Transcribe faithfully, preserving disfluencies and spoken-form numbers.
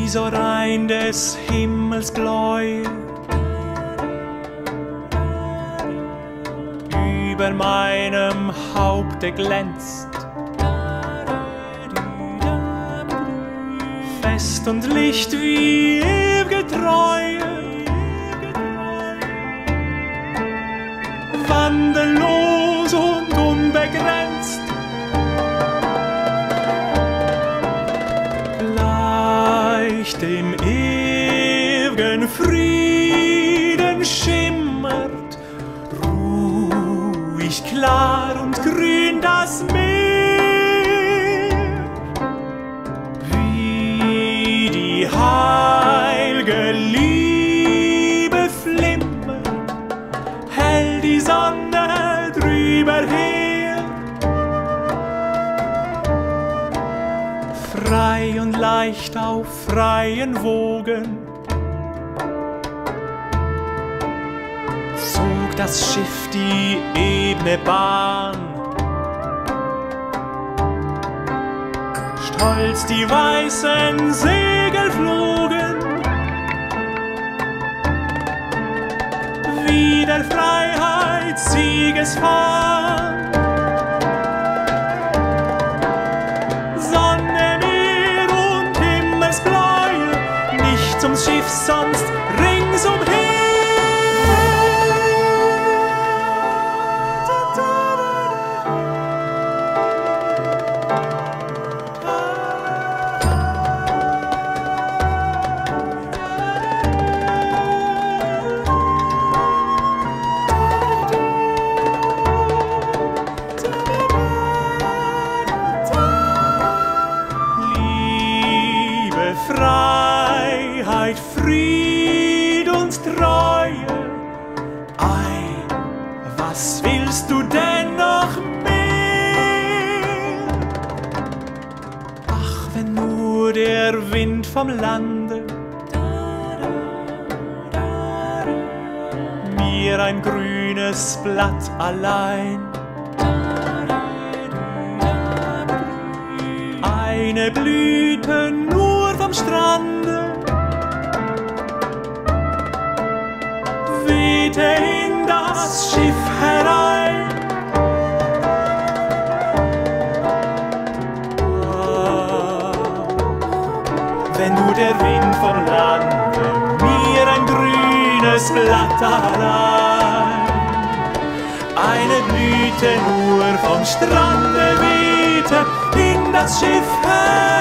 wie so rein des Himmels Bläue über meinem Haupte glänzt. Fest und Licht wie ew'ge Treue, wandellos und unbegrenzt. Gleich dem ew'gen Frieden schimmert ruhig, klar und grün das Meer, wie die heilge Liebe flimmert, hell die Sonne drüber her. Frei und leicht auf freien Wogen zog das Schiff die ebene Bahn. Stolz die weißen Segel flogen, wie der Freiheit Siegesfahn. Sonne, Meer und Himmelsbläue, nichts ums Schiff, sonst ringsumher. Freiheit, Fried und Treue, ei, was willst du denn noch mehr? Ach, wenn nur der Wind vom Lande mir ein grünes Blatt allein, eine Blüte nur vom Strande wehte in das Schiff herein. Ah, wenn nur der Wind vom Lande mir ein grünes Blatt allein, eine Blüte nur vom Strande wehte in das Schiff herein.